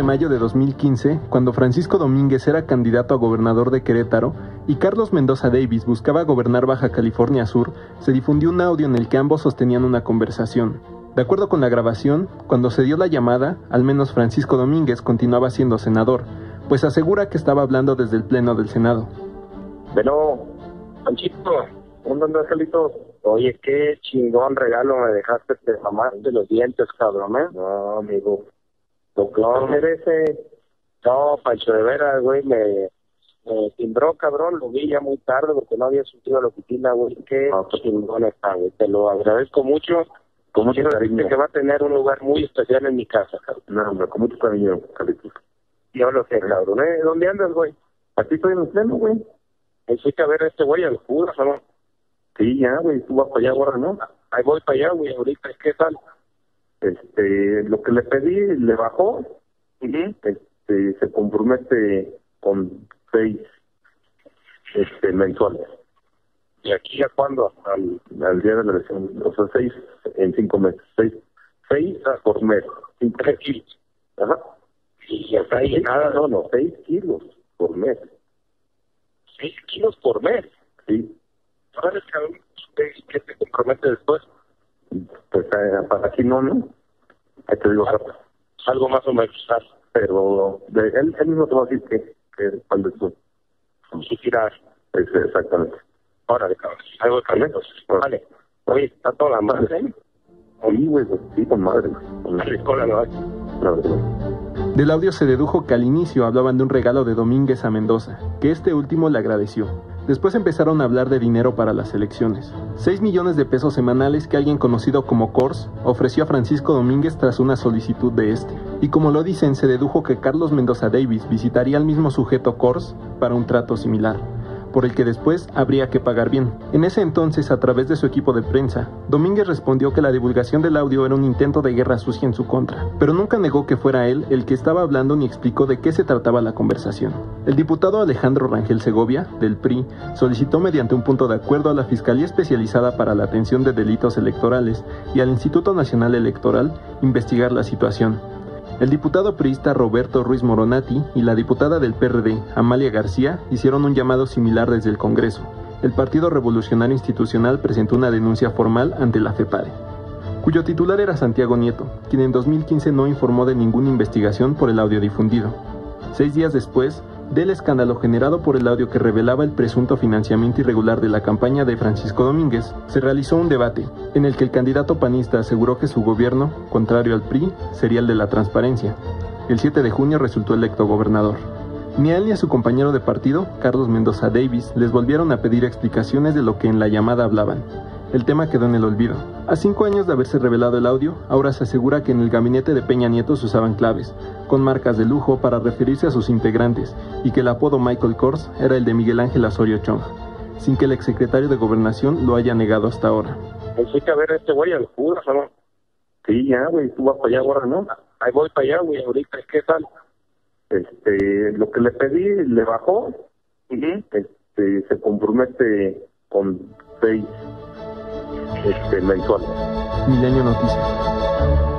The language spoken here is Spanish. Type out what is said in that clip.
mayo de 2015, cuando Francisco Domínguez era candidato a gobernador de Querétaro y Carlos Mendoza Davis buscaba gobernar Baja California Sur, se difundió un audio en el que ambos sostenían una conversación. De acuerdo con la grabación, cuando se dio la llamada, al menos Francisco Domínguez continuaba siendo senador, pues asegura que estaba hablando desde el pleno del Senado. Bueno, Panchito, ¿dónde andas, Carlitos? Oye, qué chingón regalo me dejaste, te mamaste los dientes, cabrón, ¿eh? No, amigo. No merece. No, Pancho, de veras, güey, me timbró, cabrón, lo vi ya muy tarde porque no había surtido a la oficina, güey. Qué chingón está, güey. Te lo agradezco mucho. Con mucho cariño. Que va a tener un lugar muy especial en mi casa, cabrón. No, hombre, con mucho cariño, Carlitos. Yo lo sé, cabrón, ¿eh? ¿Dónde andas, güey? Aquí estoy en el pleno, güey. Fuiste a ver a este güey al Judas, ¿no? Sí, ya, güey, tú vas para allá ahora, ¿no? Ahí voy para allá, güey, ahorita, ¿qué tal? Lo que le pedí, le bajó, se compromete con 6 mensuales. ¿Y aquí a cuándo? Al día de la elección, o sea, 6 en 5 meses, 6 por mes, 3 kilos. Ajá. Y hasta ahí nada, no, 6 kilos por mes. 6 kilos por mes. Sí. ¿Sabes, cabrón? ¿Qué te compromete después? Pues para aquí no. Ahí te digo algo más o menos. Pero él mismo te va a decir que cuando tú giras. Exactamente. Órale, cabrón. Algo de Carlitos. Vale. Oye, ¿está toda la madre? Sí, güey, sí, con madre. Con la ricola, ¿no? Del audio se dedujo que al inicio hablaban de un regalo de Domínguez a Mendoza, que este último le agradeció. Después empezaron a hablar de dinero para las elecciones. 6 millones de pesos semanales que alguien conocido como Kors ofreció a Francisco Domínguez tras una solicitud de este. Y como lo dicen, se dedujo que Carlos Mendoza Davis visitaría al mismo sujeto Kors para un trato similar, por el que después habría que pagar bien. En ese entonces, a través de su equipo de prensa, Domínguez respondió que la divulgación del audio era un intento de guerra sucia en su contra, pero nunca negó que fuera él el que estaba hablando ni explicó de qué se trataba la conversación. El diputado Alejandro Rangel Segovia, del PRI, solicitó mediante un punto de acuerdo a la Fiscalía Especializada para la Atención de Delitos Electorales y al Instituto Nacional Electoral investigar la situación. El diputado priista Roberto Ruiz Moronati y la diputada del PRD, Amalia García, hicieron un llamado similar desde el Congreso. El Partido Revolucionario Institucional presentó una denuncia formal ante la FEPADE, cuyo titular era Santiago Nieto, quien en 2015 no informó de ninguna investigación por el audio difundido. 6 días después del escándalo generado por el audio que revelaba el presunto financiamiento irregular de la campaña de Francisco Domínguez, se realizó un debate en el que el candidato panista aseguró que su gobierno, contrario al PRI, sería el de la transparencia. El 7 de junio resultó electo gobernador. Ni a él ni a su compañero de partido, Carlos Mendoza Davis, les volvieron a pedir explicaciones de lo que en la llamada hablaban. El tema quedó en el olvido. A 5 años de haberse revelado el audio, ahora se asegura que en el gabinete de Peña Nieto se usaban claves, con marcas de lujo para referirse a sus integrantes, y que el apodo Michael Kors era el de Miguel Ángel Osorio Chong, sin que el exsecretario de Gobernación lo haya negado hasta ahora. Fuiste a ver a este güey al Judas, ¿no? Sí, ya, güey, tú vas para allá ahora, ¿no? Ahí voy para allá, güey, ahorita, ¿qué tal? Lo que le pedí, le bajó, se compromete con 6 mensuales. Milenio Noticias.